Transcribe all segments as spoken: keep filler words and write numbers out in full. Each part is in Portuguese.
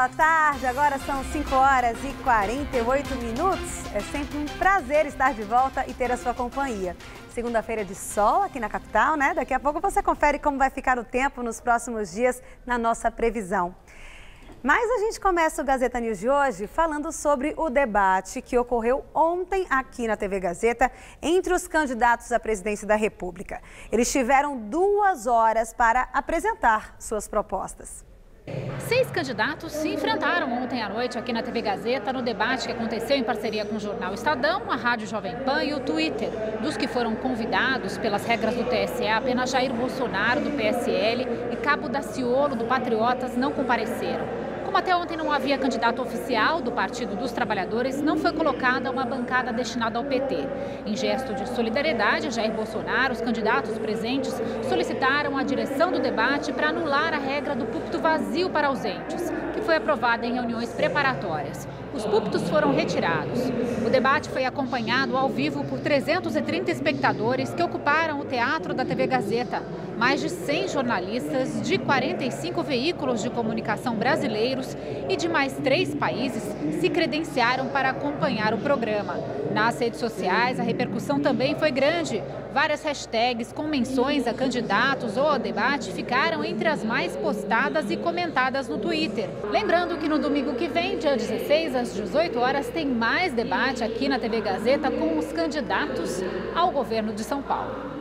bela tarde, agora são cinco horas e quarenta e oito minutos. É sempre um prazer estar de volta e ter a sua companhia. Segunda-feira de sol aqui na capital, né? Daqui a pouco você confere como vai ficar o tempo nos próximos dias na nossa previsão. Mas a gente começa o Gazeta News de hoje falando sobre o debate que ocorreu ontem aqui na T V Gazeta entre os candidatos à presidência da República. Eles tiveram duas horas para apresentar suas propostas. Seis candidatos se enfrentaram ontem à noite aqui na T V Gazeta no debate que aconteceu em parceria com o jornal Estadão, a Rádio Jovem Pan e o Twitter. Dos que foram convidados pelas regras do T S E, apenas Jair Bolsonaro, do P S L, e Cabo Daciolo, do Patriotas, não compareceram. Como até ontem não havia candidato oficial do Partido dos Trabalhadores, não foi colocada uma bancada destinada ao P T. Em gesto de solidariedade a Jair Bolsonaro, os candidatos presentes solicitaram a direção do debate para anular a regra do púlpito vazio para ausentes, que foi aprovada em reuniões preparatórias. Os púlpitos foram retirados. O debate foi acompanhado ao vivo por trezentos e trinta espectadores que ocuparam o teatro da T V Gazeta. Mais de cem jornalistas de quarenta e cinco veículos de comunicação brasileiros e de mais três países se credenciaram para acompanhar o programa. Nas redes sociais, a repercussão também foi grande. Várias hashtags com menções a candidatos ou ao debate ficaram entre as mais postadas e comentadas no Twitter. Lembrando que no domingo que vem, dia dezesseis, às dezoito horas, tem mais debate aqui na T V Gazeta com os candidatos ao governo de São Paulo.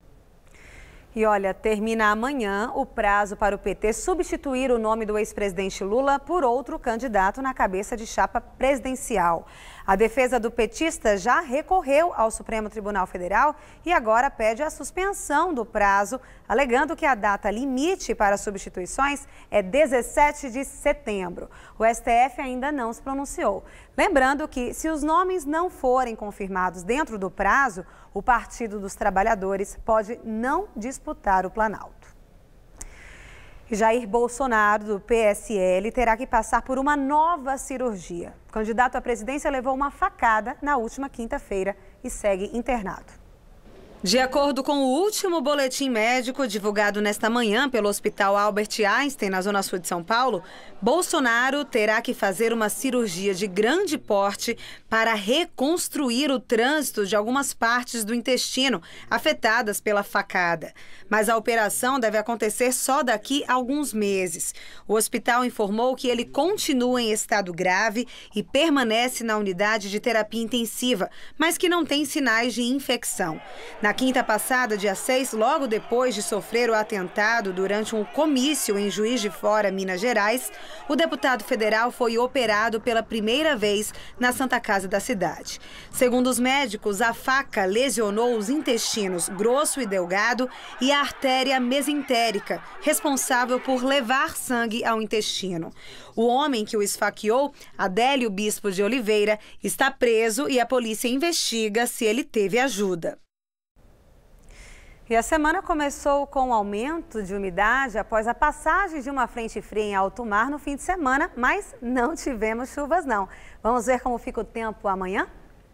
E olha, termina amanhã o prazo para o P T substituir o nome do ex-presidente Lula por outro candidato na cabeça de chapa presidencial. A defesa do petista já recorreu ao Supremo Tribunal Federal e agora pede a suspensão do prazo, alegando que a data limite para substituições é dezessete de setembro. O S T F ainda não se pronunciou. Lembrando que, se os nomes não forem confirmados dentro do prazo, o Partido dos Trabalhadores pode não disputar o Planalto. Jair Bolsonaro, do P S L, terá que passar por uma nova cirurgia. O candidato à presidência levou uma facada na última quinta-feira e segue internado. De acordo com o último boletim médico divulgado nesta manhã pelo Hospital Albert Einstein, na Zona Sul de São Paulo, Bolsonaro terá que fazer uma cirurgia de grande porte para reconstruir o trânsito de algumas partes do intestino afetadas pela facada. Mas a operação deve acontecer só daqui a alguns meses. O hospital informou que ele continua em estado grave e permanece na unidade de terapia intensiva, mas que não tem sinais de infecção. Na quinta passada, dia seis, logo depois de sofrer o atentado durante um comício em Juiz de Fora, Minas Gerais, o deputado federal foi operado pela primeira vez na Santa Casa da cidade. Segundo os médicos, a faca lesionou os intestinos grosso e delgado e a artéria mesentérica, responsável por levar sangue ao intestino. O homem que o esfaqueou, Adélio Bispo de Oliveira, está preso e a polícia investiga se ele teve ajuda. E a semana começou com um aumento de umidade após a passagem de uma frente fria em alto mar no fim de semana, mas não tivemos chuvas não. Vamos ver como fica o tempo amanhã?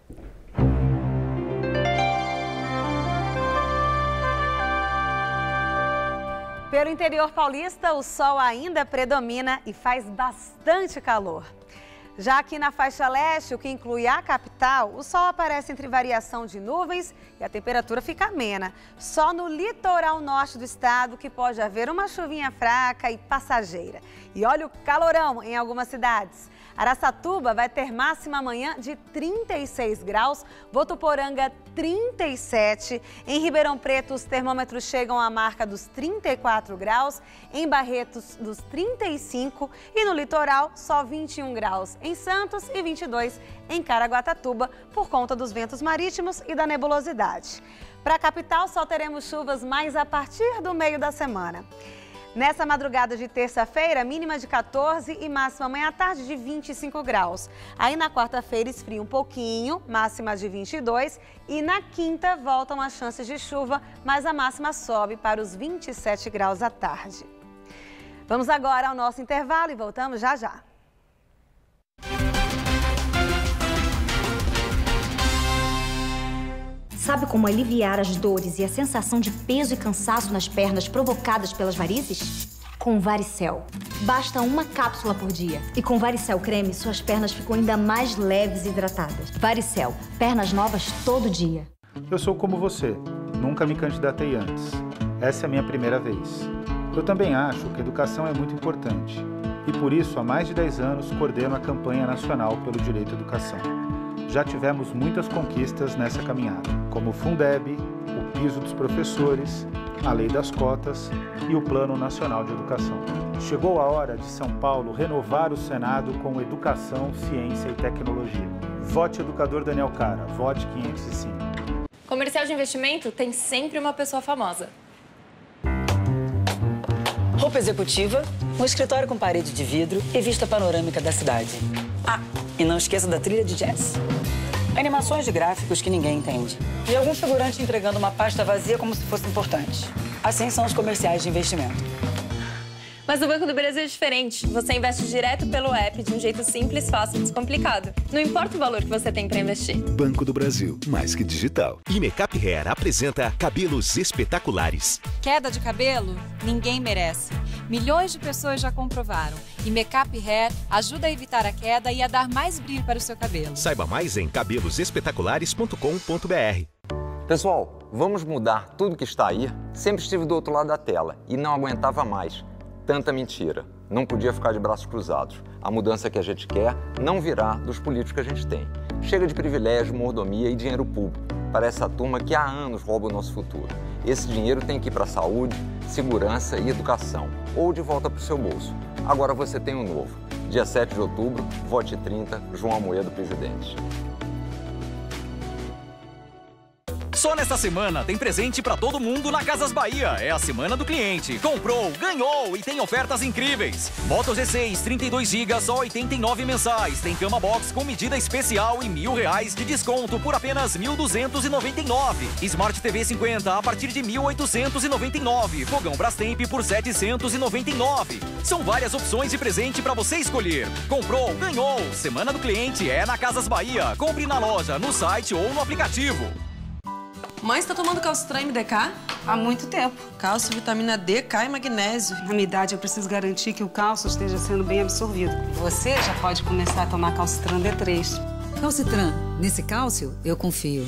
Pelo interior paulista, o sol ainda predomina e faz bastante calor. Já aqui na faixa leste, o que inclui a capital, o sol aparece entre variação de nuvens e a temperatura fica amena. Só no litoral norte do estado que pode haver uma chuvinha fraca e passageira. E olha o calorão em algumas cidades. Araçatuba vai ter máxima amanhã de trinta e seis graus, Votuporanga trinta e sete, em Ribeirão Preto os termômetros chegam à marca dos trinta e quatro graus, em Barretos dos trinta e cinco e no litoral só vinte e um graus em Santos e vinte e dois em Caraguatatuba por conta dos ventos marítimos e da nebulosidade. Para a capital só teremos chuvas mais a partir do meio da semana. Nessa madrugada de terça-feira, mínima de quatorze e máxima amanhã à tarde de vinte e cinco graus. Aí na quarta-feira esfria um pouquinho, máxima de vinte e dois. E na quinta voltam as chances de chuva, mas a máxima sobe para os vinte e sete graus à tarde. Vamos agora ao nosso intervalo e voltamos já já. Sabe como aliviar as dores e a sensação de peso e cansaço nas pernas provocadas pelas varizes? com Varicel. Basta uma cápsula por dia. E com Varicel Creme, suas pernas ficam ainda mais leves e hidratadas. Varicel, pernas novas todo dia. Eu sou como você, nunca me candidatei antes. Essa é a minha primeira vez. Eu também acho que educação é muito importante. E por isso, há mais de dez anos, coordeno a campanha nacional pelo direito à educação. Já tivemos muitas conquistas nessa caminhada, como o Fundeb, o piso dos professores, a lei das cotas e o Plano Nacional de Educação. Chegou a hora de São Paulo renovar o Senado com educação, ciência e tecnologia. Vote Educador Daniel Cara, vote quinhentos e cinco. Comercial de investimento tem sempre uma pessoa famosa. Roupa executiva, um escritório com parede de vidro e vista panorâmica da cidade. Ah, e não esqueça da trilha de jazz. Animações de gráficos que ninguém entende. E algum figurante entregando uma pasta vazia como se fosse importante. Assim são os comerciais de investimento. Mas o Banco do Brasil é diferente. Você investe direto pelo app de um jeito simples, fácil e descomplicado. Não importa o valor que você tem para investir. Banco do Brasil, mais que digital. E Makeup Hair apresenta cabelos espetaculares. Queda de cabelo? Ninguém merece. Milhões de pessoas já comprovaram. E Makeup Hair ajuda a evitar a queda e a dar mais brilho para o seu cabelo. Saiba mais em cabelos espetaculares ponto com ponto br. Pessoal, vamos mudar tudo que está aí? Sempre estive do outro lado da tela e não aguentava mais. Tanta mentira. Não podia ficar de braços cruzados. A mudança que a gente quer não virá dos políticos que a gente tem. Chega de privilégio, mordomia e dinheiro público. Parece a turma que há anos rouba o nosso futuro. Esse dinheiro tem que ir para saúde, segurança e educação. Ou de volta para o seu bolso. Agora você tem um novo. Dia sete de outubro, vote trinta, João Amoedo, presidente. Só nesta semana tem presente pra todo mundo na Casas Bahia. É a semana do cliente. Comprou, ganhou e tem ofertas incríveis. Moto G seis, trinta e dois gigas, só oitenta e nove mensais. Tem cama box com medida especial e mil reais de desconto por apenas mil duzentos e noventa e nove. Smart T V cinquenta a partir de mil oitocentos e noventa e nove. Fogão Brastemp por setecentos e noventa e nove. São várias opções de presente pra você escolher. Comprou, ganhou. Semana do cliente é na Casas Bahia. Compre na loja, no site ou no aplicativo. Mãe, você tá tomando Calcitran M D K? Há muito tempo. Cálcio, vitamina D, K e magnésio. Na minha idade, eu preciso garantir que o cálcio esteja sendo bem absorvido. Você já pode começar a tomar Calcitran D três. Calcitran. Nesse cálcio, eu confio.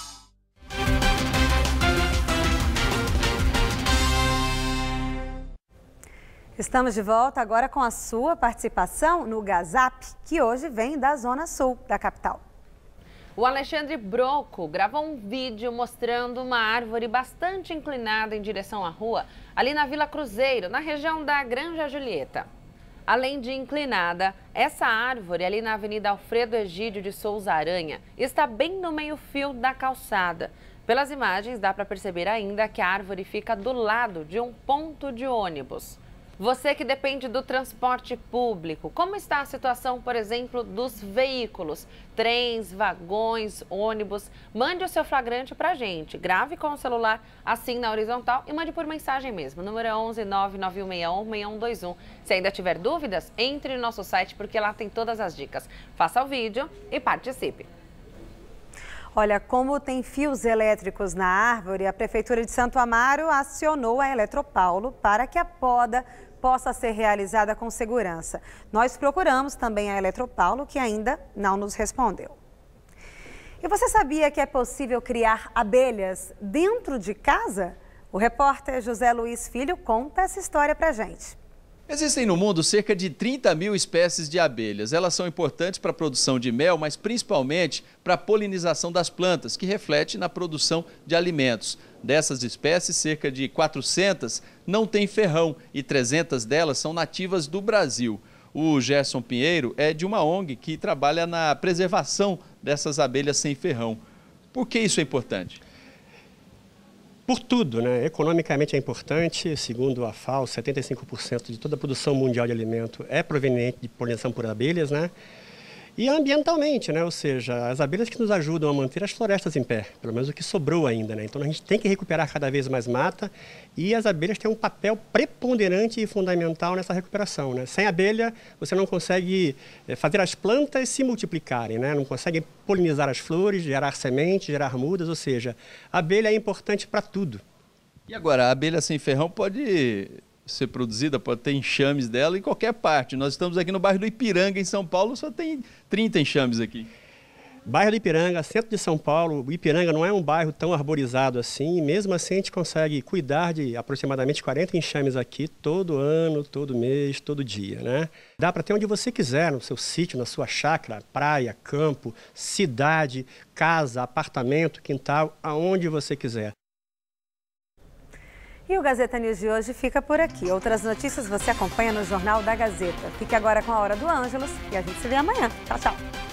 Estamos de volta agora com a sua participação no Gazap, que hoje vem da Zona Sul da capital. O Alexandre Broco gravou um vídeo mostrando uma árvore bastante inclinada em direção à rua, ali na Vila Cruzeiro, na região da Granja Julieta. Além de inclinada, essa árvore ali na Avenida Alfredo Egídio de Souza Aranha está bem no meio-fio da calçada. Pelas imagens dá para perceber ainda que a árvore fica do lado de um ponto de ônibus. Você que depende do transporte público, como está a situação, por exemplo, dos veículos, trens, vagões, ônibus? Mande o seu flagrante para a gente, grave com o celular assim na horizontal e mande por mensagem mesmo. O número é onze nove nove um seis um seis um dois um. Se ainda tiver dúvidas, entre no nosso site porque lá tem todas as dicas. Faça o vídeo e participe. Olha, como tem fios elétricos na árvore, a Prefeitura de Santo Amaro acionou a Eletropaulo para que a poda possa ser realizada com segurança. Nós procuramos também a Eletropaulo, que ainda não nos respondeu. E você sabia que é possível criar abelhas dentro de casa? O repórter José Luiz Filho conta essa história pra gente. Existem no mundo cerca de trinta mil espécies de abelhas. Elas são importantes para a produção de mel, mas principalmente para a polinização das plantas, que reflete na produção de alimentos. Dessas espécies, cerca de quatrocentas não têm ferrão e trezentas delas são nativas do Brasil. O Gerson Pinheiro é de uma O N G que trabalha na preservação dessas abelhas sem ferrão. Por que isso é importante? Por tudo, né? Economicamente é importante, segundo a FAO, setenta e cinco por cento de toda a produção mundial de alimento é proveniente de polinização por abelhas, né? E ambientalmente, né? Ou seja, as abelhas que nos ajudam a manter as florestas em pé, pelo menos o que sobrou ainda, né? Então a gente tem que recuperar cada vez mais mata e as abelhas têm um papel preponderante e fundamental nessa recuperação, né? Sem abelha, você não consegue fazer as plantas se multiplicarem, né? Não consegue polinizar as flores, gerar sementes, gerar mudas, ou seja, a abelha é importante para tudo. E agora, a abelha sem ferrão pode ser produzida, pode ter enxames dela em qualquer parte. Nós estamos aqui no bairro do Ipiranga, em São Paulo, só tem trinta enxames aqui. Bairro do Ipiranga, centro de São Paulo. O Ipiranga não é um bairro tão arborizado assim, e mesmo assim a gente consegue cuidar de aproximadamente quarenta enxames aqui todo ano, todo mês, todo dia, né? Dá para ter onde você quiser, no seu sítio, na sua chácara, praia, campo, cidade, casa, apartamento, quintal, aonde você quiser. E o Gazeta News de hoje fica por aqui. Outras notícias você acompanha no Jornal da Gazeta. Fique agora com a Hora do Ângelos e a gente se vê amanhã. Tchau, tchau.